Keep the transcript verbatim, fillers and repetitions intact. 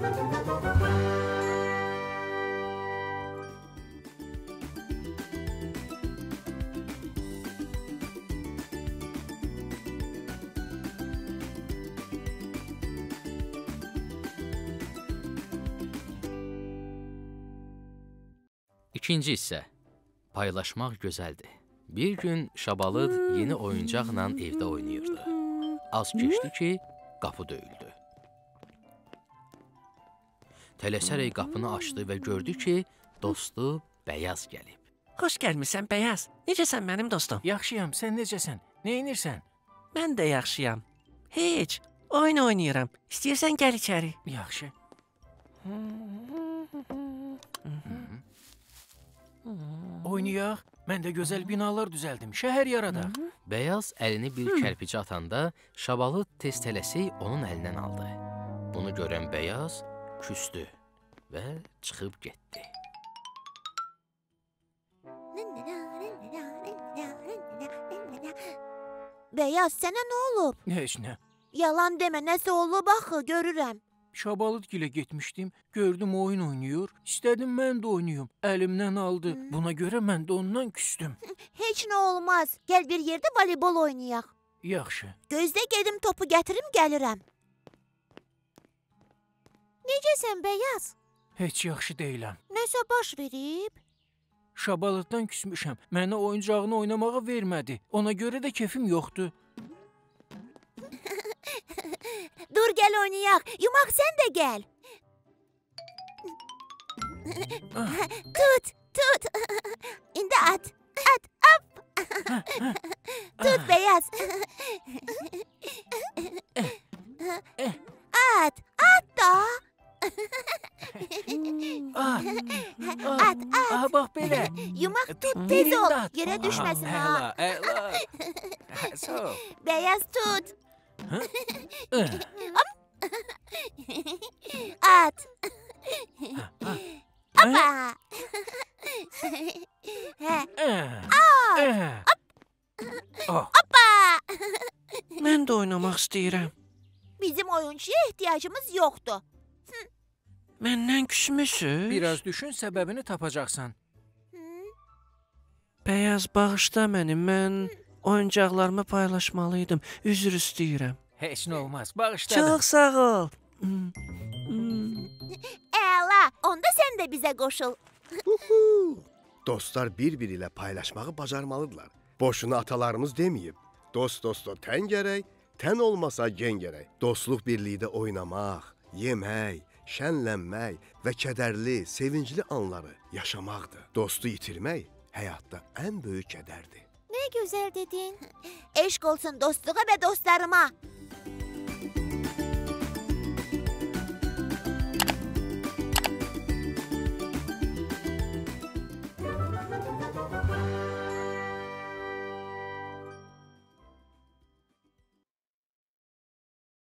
İkinci hissə. Paylaşmaq gözəldir. Bir gün Şabalıd yeni oyuncaqla evdə oynayırdı. Az keçdi ki, qapı döyüldü. Tələsərək qapını açdı və gördü ki, dostu Bəyaz gəlib. Xoş gəlmisən, Bəyaz. Necəsən mənim dostum? Yaxşıyam, sən necəsən? Neynirsən? Mən də yaxşıyam. Heç, oyun oynayıram. İstəyirsən gəl içəri. Yaxşı. Oynayaq. Mən də gözəl binalar düzəldim. Şəhər yaradaq. Bəyaz əlini bir kərpicə atanda Şabalıd tez tələsik onun əlindən aldı. Bunu görən Bəyaz küsdü və çıxıb getdi. Bəyaz, sənə nə olub? Heç nə. Yalan demə, nəsə olub axı, görürəm. Şabalıd gilə getmişdim, gördüm oyun oynayır, istədim mən də oynayım. Əlimdən aldı, buna görə mən də ondan küstüm. Heç nə olmaz, gəl bir yerdə voleybol oynayaq. Yaxşı. Gözdə gedim topu gətirim, gəlirəm. Necəsən, Bəyaz? Heç yaxşı deyiləm. Nəsə baş verib? Şabalıddan küsmüşəm, mənə oyuncağını oynamağa vermədi. Ona görə də kefim yoxdur. Dur, gəl oynayaq. Yumaq, sən də gəl. Tut, tut. İndi at. At, hop. Tut, Bəyaz. At, at da. At, At, at. Aha, bax belə. Yumaq, tut, tez ol. Yerə düşməsin ha. Əla, əla. Sağ ol. Bəyaz tut. At. Hoppa. Hoppa. Mən də oynamaq istəyirəm. Bizim oyunçuya ehtiyacımız yoxdur. Məndən küsmüsüz? Biraz düşün, səbəbini tapacaqsan. Bəyaz, bağışla məni, mən oyuncaqlarımı paylaşmalıydım. Üzr istəyirəm. Heç nə olmaz, bağışladım. Çox sağ ol. Əla, onda sən də bizə qoşul. Dostlar bir-biri ilə paylaşmağı bacarmalıdırlar. Boşuna atalarımız deməyib. Dost dosta tən gərək, tən olmasa gen gərək. Dostluq birlikdə oynamaq, yemək, şənlənmək və kədərli, sevincli anları yaşamaqdır. Dostu itirmək həyatda ən böyük kədərdir. Nə gözəl dedin. Eşq olsun dostluğa və dostlarıma.